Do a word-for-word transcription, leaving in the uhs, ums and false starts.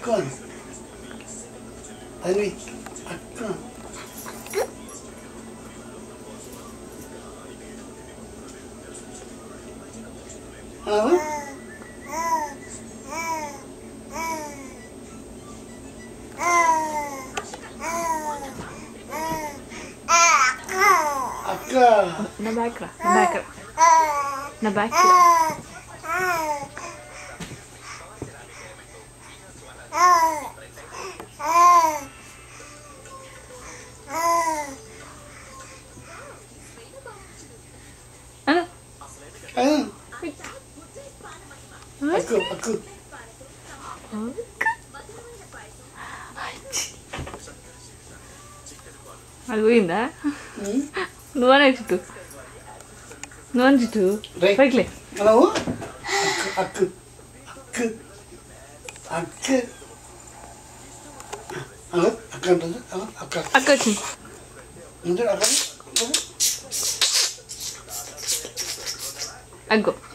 అక్క తన్వి అక్క అక్క నా బ్యాక్ రా నా బ్యాక్ రా నా బ్యాక్ అక్కు అక్కు అది పోయిందా నువ్వనే చుట్టూ నువ్వని చుట్టూ పైకిలే మనము అక్కు అక్కు అక్కు అక్క అక్క ఉంటుంది అక్క అక్క వచ్చింది అక్క అగ్గో